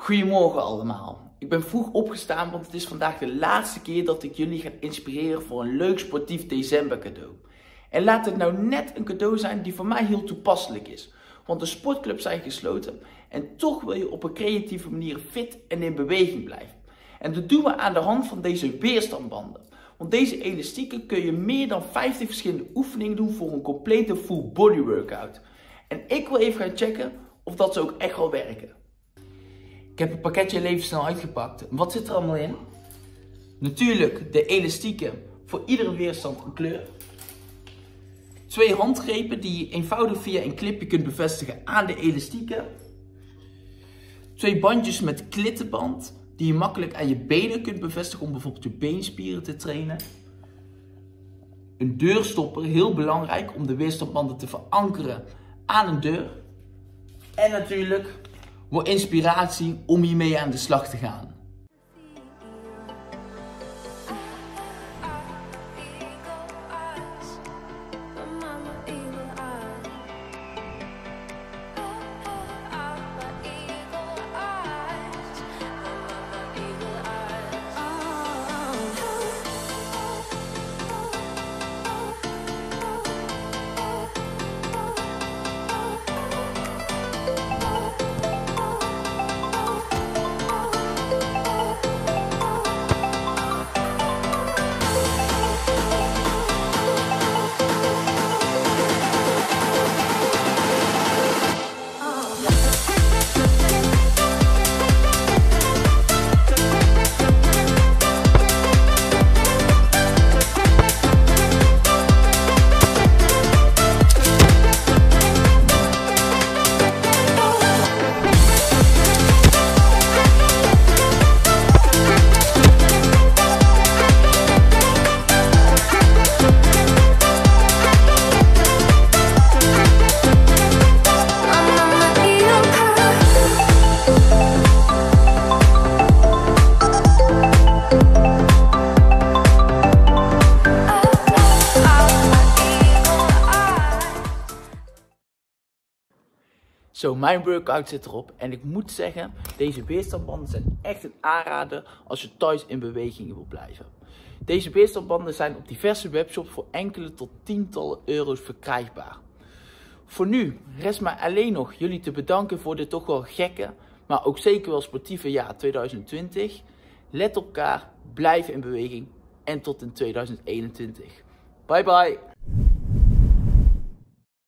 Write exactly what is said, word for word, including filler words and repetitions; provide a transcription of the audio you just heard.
Goedemorgen allemaal. Ik ben vroeg opgestaan, want het is vandaag de laatste keer dat ik jullie ga inspireren voor een leuk sportief december cadeau. En laat het nou net een cadeau zijn die voor mij heel toepasselijk is. Want de sportclubs zijn gesloten en toch wil je op een creatieve manier fit en in beweging blijven. En dat doen we aan de hand van deze weerstandbanden. Want deze elastieken kun je meer dan vijftig verschillende oefeningen doen voor een complete full body workout. En ik wil even gaan checken of dat ze ook echt wel werken. Ik heb het pakketje even snel uitgepakt. Wat zit er allemaal in? Natuurlijk de elastieken, voor iedere weerstand een kleur. Twee handgrepen die je eenvoudig via een clipje kunt bevestigen aan de elastieken. Twee bandjes met klittenband die je makkelijk aan je benen kunt bevestigen om bijvoorbeeld je beenspieren te trainen. Een deurstopper, heel belangrijk om de weerstandbanden te verankeren aan een deur. En natuurlijk voor inspiratie om hiermee aan de slag te gaan. Zo, mijn workout zit erop en ik moet zeggen, deze weerstandbanden zijn echt een aanrader als je thuis in beweging wil blijven. Deze weerstandbanden zijn op diverse webshops voor enkele tot tientallen euro's verkrijgbaar. Voor nu rest mij alleen nog jullie te bedanken voor dit toch wel gekke, maar ook zeker wel sportieve jaar tweeduizend twintig. Let op elkaar, blijf in beweging en tot in tweeduizend eenentwintig. Bye bye!